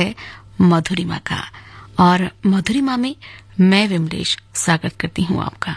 है मधुरिमा का। और मधुरिमा में मैं विमलेश स्वागत करती हूँ आपका।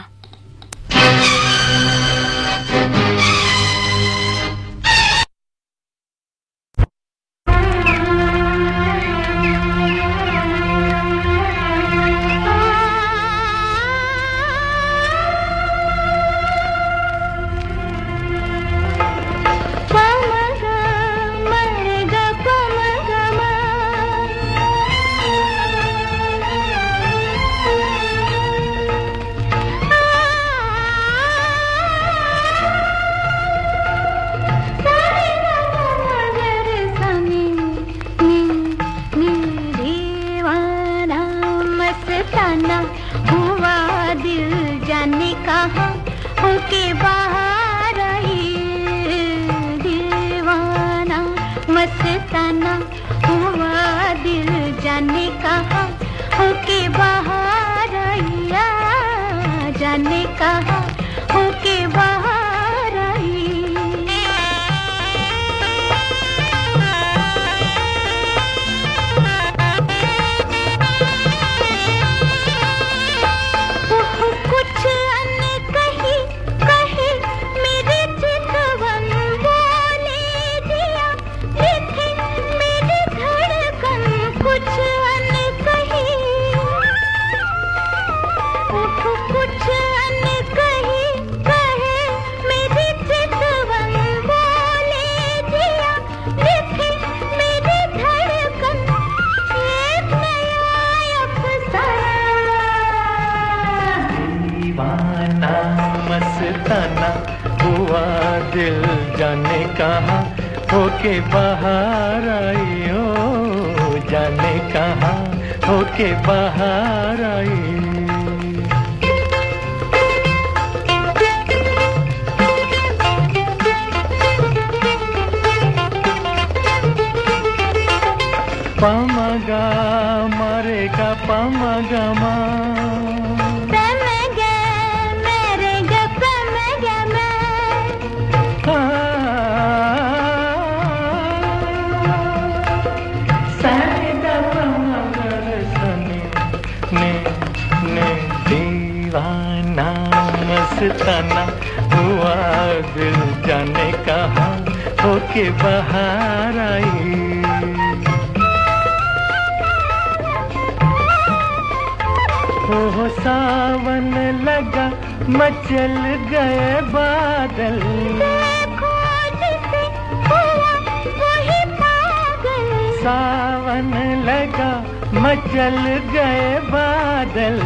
होके बाहर आई हो, जाने कहाँ होके बाहर आई। पमगा मरेगा पमगमा मस्ताना हुआ दिल, जाने कहाँ होके बाहर आई। हो सावन लगा मचल गए बादल, देखो जिसे हुआ वही पागल। सावन लगा मचल गए बादल,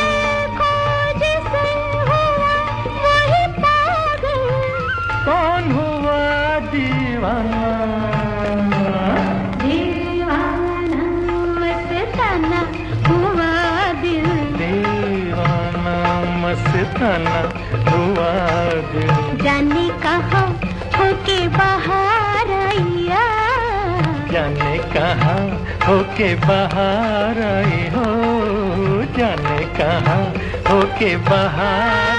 कौन हुआ दीवाना? दीवाना मस्ताना हुआ दिल, दीवाना मस्ताना हुआ दिल। जाने कहाँ होके बाहर आया, जाने कहाँ होके बाहर आई हो, जाने कहाँ होके बाहर,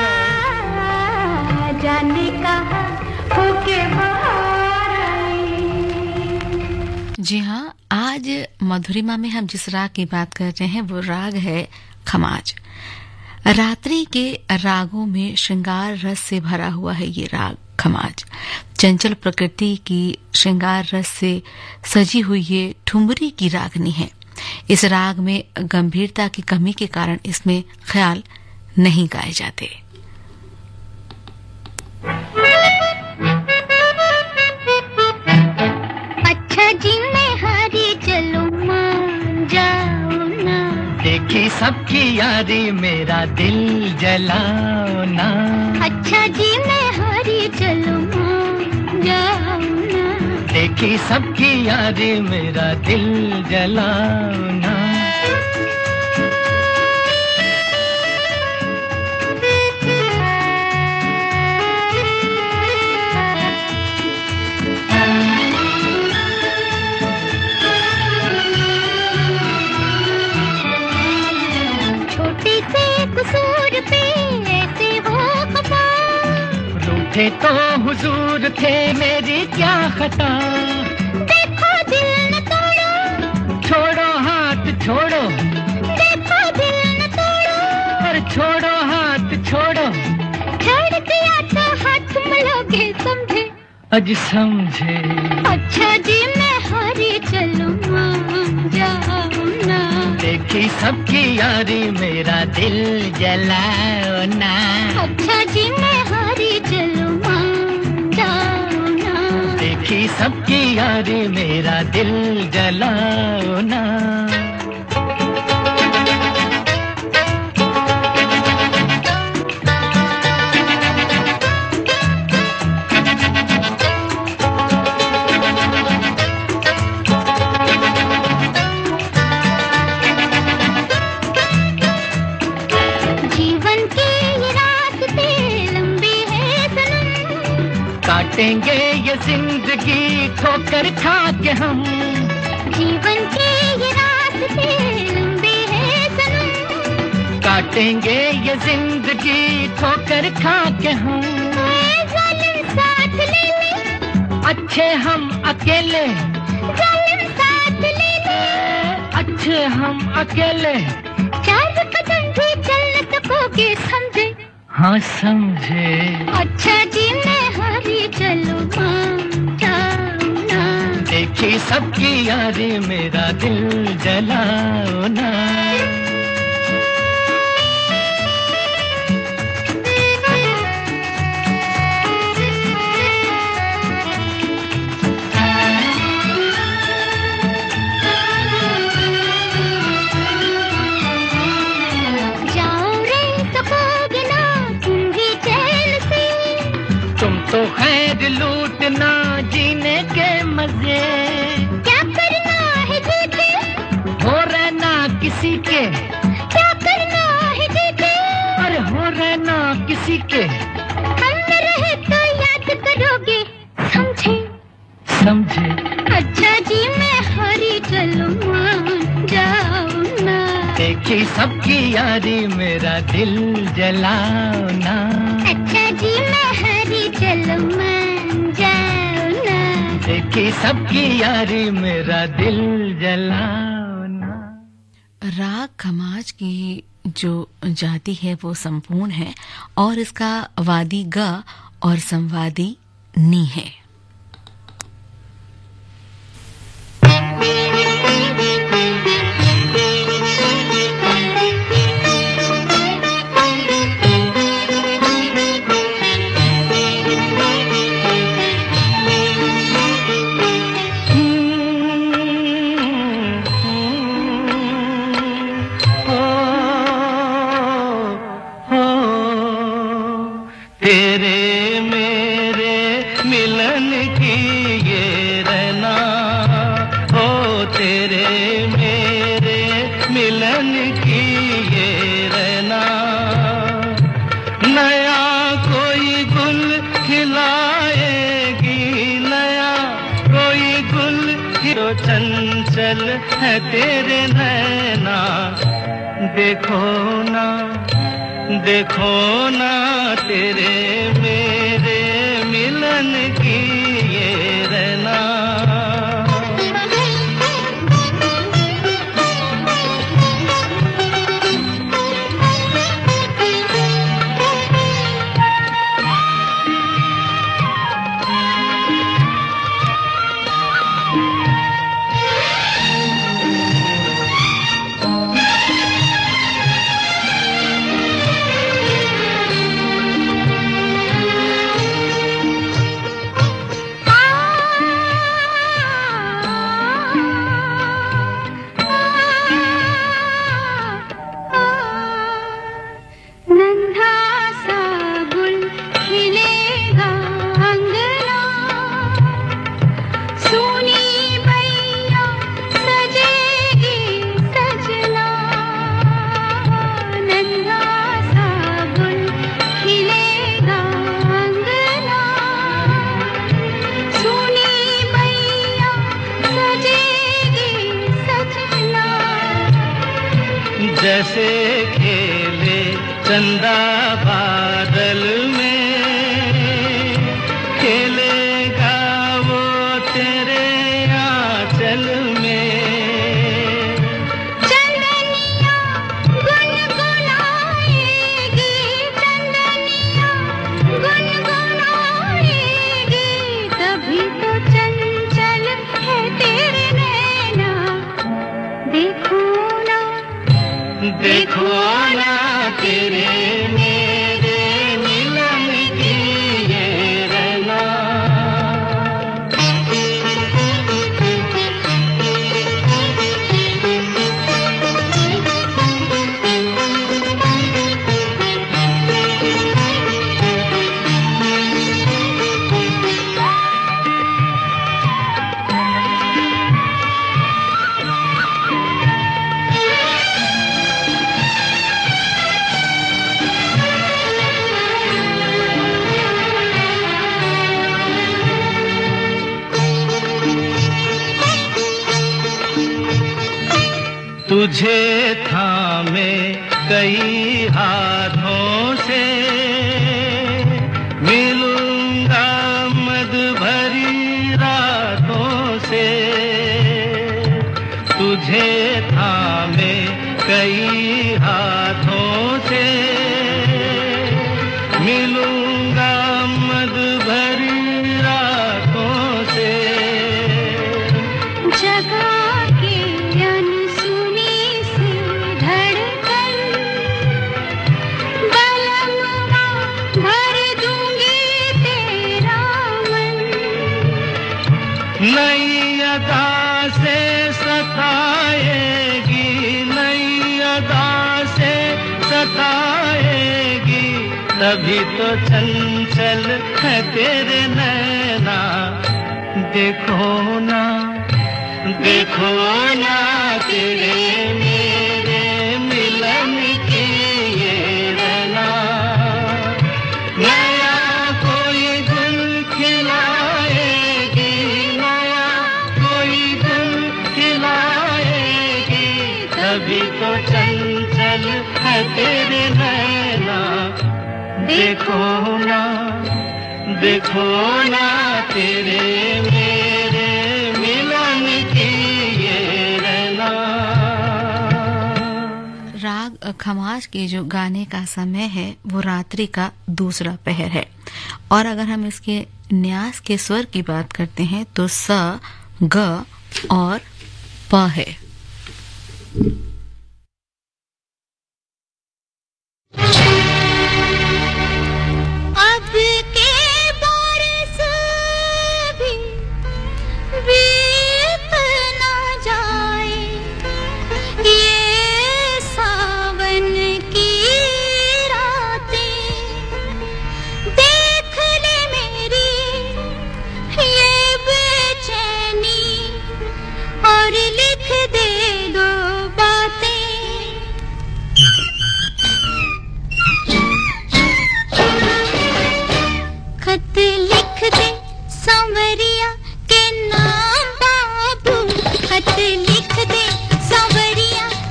जाने कहाँ होके बाहर आई। जी हाँ, आज मधुरिमा में हम जिस राग की बात कर रहे हैं वो राग है खमाज। रात्रि के रागों में श्रृंगार रस से भरा हुआ है ये राग खमाज। चंचल प्रकृति की श्रृंगार रस से सजी हुई ये ठुमरी की रागनी है। इस राग में गंभीरता की कमी के कारण इसमें ख्याल नहीं गाए जाते। अच्छा जी मैं हारी चलो मान जाओ ना, देखी सबकी यारी मेरा दिल जलाओ ना। अच्छा जी मैं हारी चलो मान जाओ ना, देखी सबकी यारी मेरा दिल जलाओ ना। थे तो हुजूर थे मेरी क्या खता, देखो दिल न तोड़ो, छोड़ो अज समझे। अच्छा जी मैं हारी चलूं मान जाओ ना। देखी सबकी यारी मेरा दिल जलाओ ना। अच्छा जी मैं हारी चलूं मान जाओ ना। देखी सबकी यारी मेरा दिल जलाओ ना। काटेंगे ये जिंदगी ठोकर खा के हम। जीवन के ये रास्ते लंबे हैं सनम। काटेंगे ये जिंदगी ठोकर खा के हम। जालिम साथ ले ले। अच्छे हम अकेले। जालिम साथ ले ले। अच्छे हम अकेले। 4 कदम भी चल न सकोगे समझे। हाँ समझे। अच्छा जी मैं हारी चलूं मान जाओ ना। देखी सबकी यारी मेरा दिल जलाओ ना। तो खैर लूटना जीने के मजे। क्या करना है जीते। हो रहना किसी के। क्या करना है जीते। अरे हो रहना किसी के। हम रहे तो याद करोगे समझे। समझे। अच्छा जी मैं हारी चलूं मान जाओ ना। देखी सबकी यारी मेरा दिल जलाओ ना। अच्छा जी मैं हारी चलूं मान जाओ ना। देखी सबकी यारी मेरा दिल जलाओ ना। राग खमाज की जो जाति है वो संपूर्ण है और इसका वादी ग और संवादी नी है। तेरे मेरे मिलन की ये रहना। हो तेरे मेरे मिलन की ये रहना। नया कोई गुल खिलाएगी। नया कोई गुल खिलो चंचल है तेरे नैना। देखो ना देखो ना तेरे मेरे मिलन की ये रहना। जैसे खेले चंदा बादल में। खेलेगा वो तेरे आंचल में। चंदनिया गुनगुनाएगी। चंदनिया गुनगुनाएगी। देखो ना तेरे मेरे मिलन की ये रना। तुझे थामे कई हाथों से मिलूंगा मद भरी रातों से। तुझे थामे कई हाथों से मिलूंगा मद भरी रातों से। जगा नई अदा से सताएगी, नई अदा से सताएगी, तभी तो चंचल है तेरे नैना। देखो ना, देखो ना तेरे मेरे मिलन की ये रना। नया कोई गुल खिलाएगी, तभी तो चंचल है तेरे नैना। देखो ना, देखो ना तेरे मेरे मिलन की ये रना। राग खमाज के जो गाने का समय है वो रात्रि का दूसरा पहर है। और अगर हम इसके न्यास के स्वर की बात करते हैं तो स, ग और प है। अब के बरस भी बीत ना जाए, ये सावन की रातें देख ले मेरी ये बेचैनी, और लिख दे दो बातें। खत लिख दे सांवरिया के नाम बाबू, खत लिख दे सांवरिया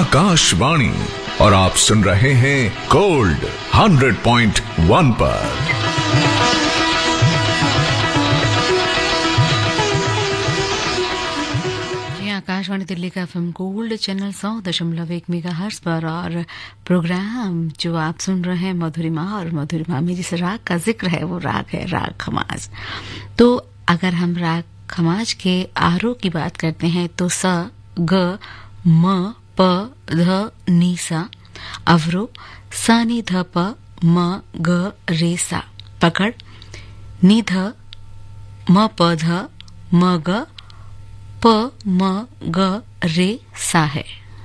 आकाशवाणी और आप सुन रहे हैं गोल्ड 100.1 पर। आकाशवाणी दिल्ली का एफएम गोल्ड चैनल 100.1 मेगाहर्ट्ज पर और प्रोग्राम जो आप सुन रहे हैं मधुरिमा, और मधुरिमा में जिस राग का जिक्र है वो राग है राग खमाज। तो अगर हम राग खमाज के आरोह की बात करते हैं तो स ग म प ध नी सा, अवरोह स नी ध प म ग रे सा, पकड़ नी ध म प ध म ग प म ग रे सा है।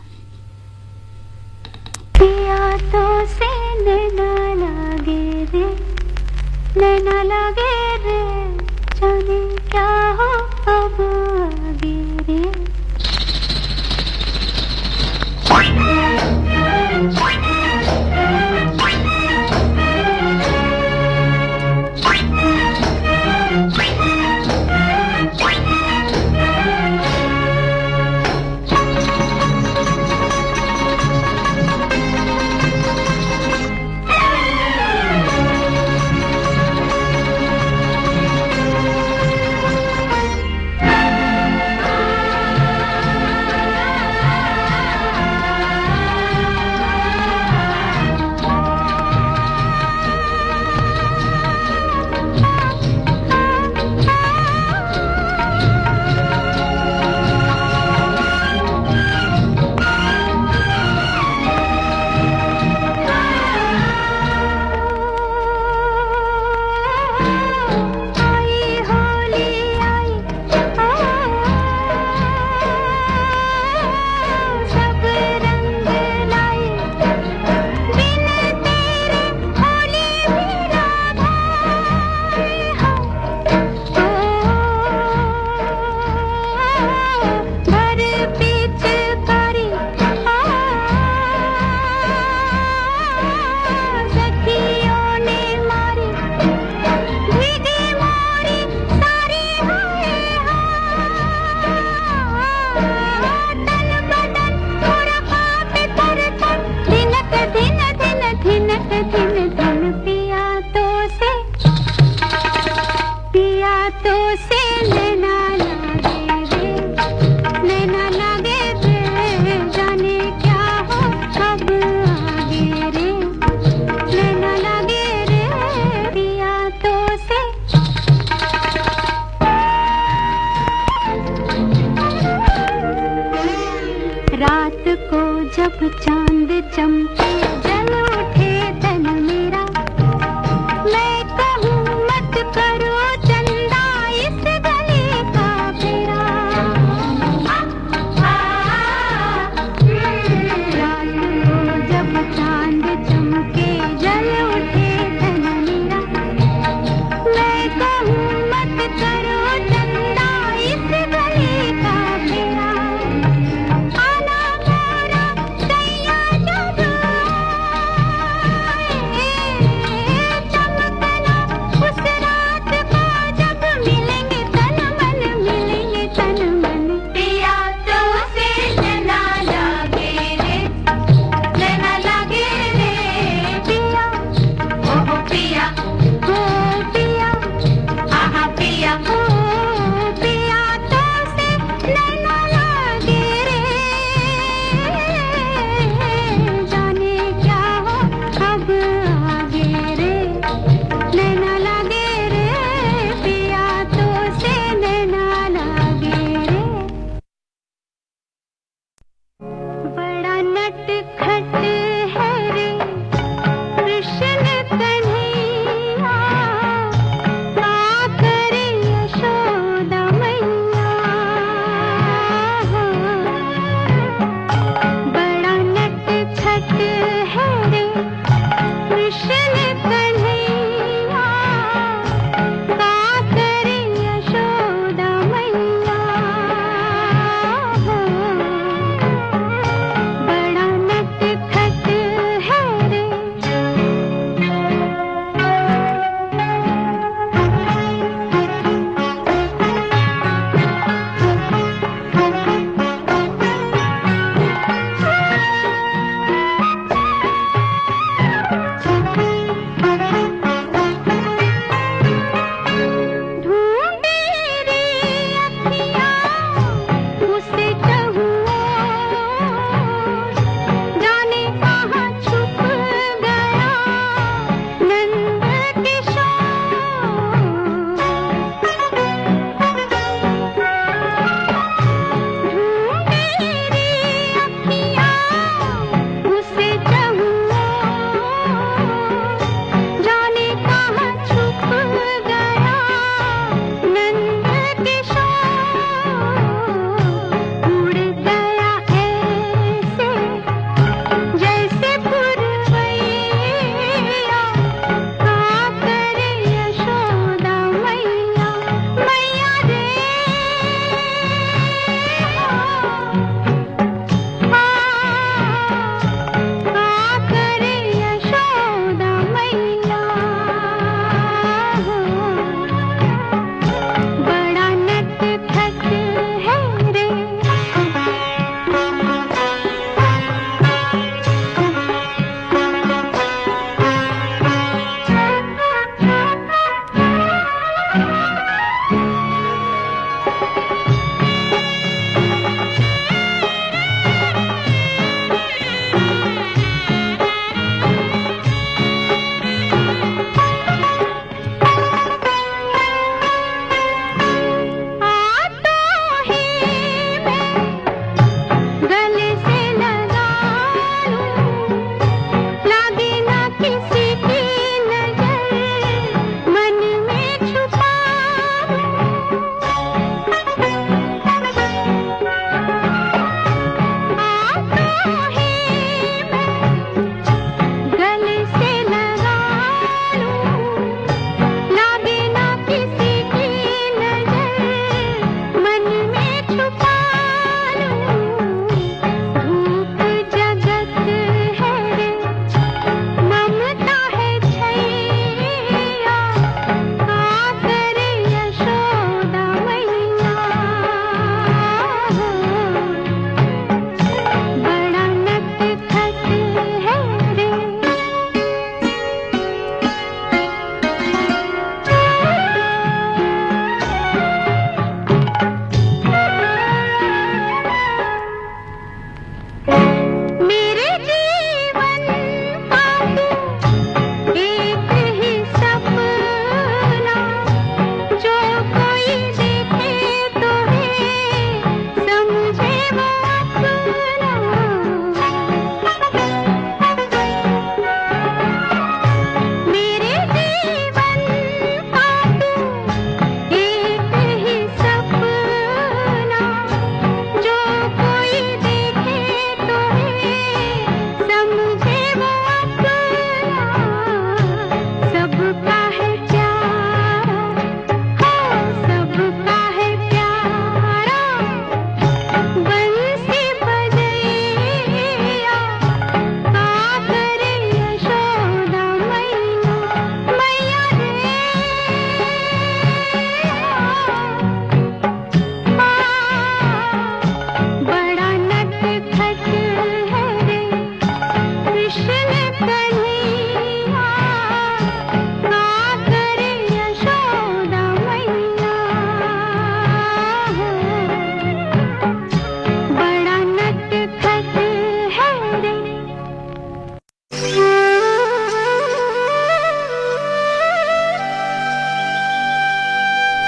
पिया तो से नैना लागे रे, नैना लागे रे, जाने क्या हो अब आगे रे।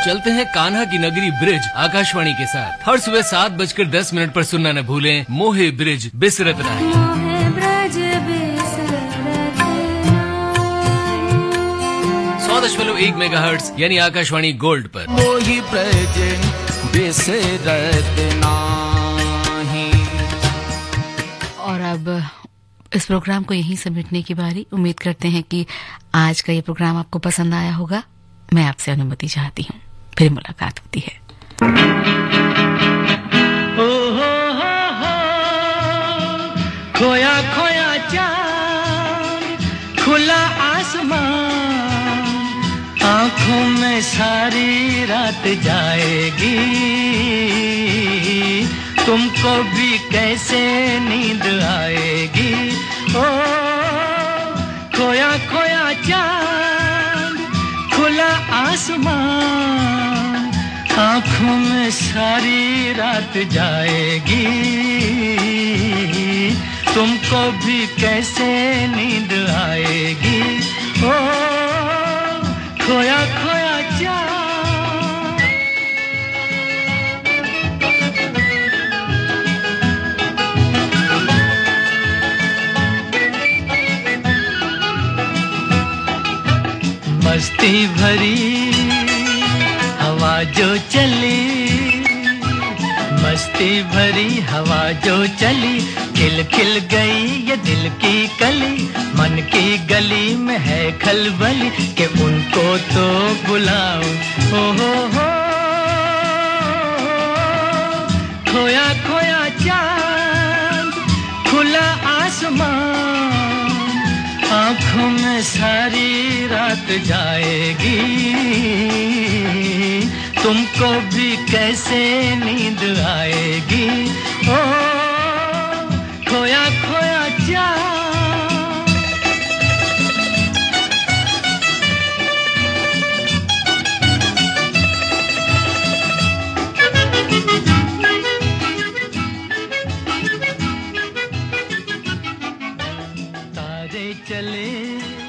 चलते हैं कान्हा की नगरी ब्रिज आकाशवाणी के साथ। हर सुबह 7:10 पर सुनना न भूलें मोहे ब्रिज बिसरत नाही। 100.1 मेगाहर्ट्ज यानी आकाशवाणी गोल्ड पर। मोहि ब्रिज बिसरत नाही। और अब इस प्रोग्राम को यहीं समेटने की बारी। उम्मीद करते हैं कि आज का ये प्रोग्राम आपको पसंद आया होगा। मैं आपसे अनुमति चाहती हूँ, फिर मुलाकात होती है। खोया खोया चांद, खुला आसमान, आंखों में सारी रात जाएगी, तुमको भी कैसे नींद आएगी। ओ खोया खोया चांद, खुला आसमान, आंखों में सारी रात जाएगी, तुमको भी कैसे नींद आएगी। ओ खोया खोया चांद। मस्ती भरी हवा जो चली, मस्ती भरी हवा जो चली, खिल खिल गई ये दिल की कली, मन की गली में है खलबली कि उनको तो बुलाओ। हो खोया खोया चांद, खुला आसमान, आंखों में सारी रात जाएगी, तुमको भी कैसे नींद आएगी। ओ खोया खोया चांद। तारे चले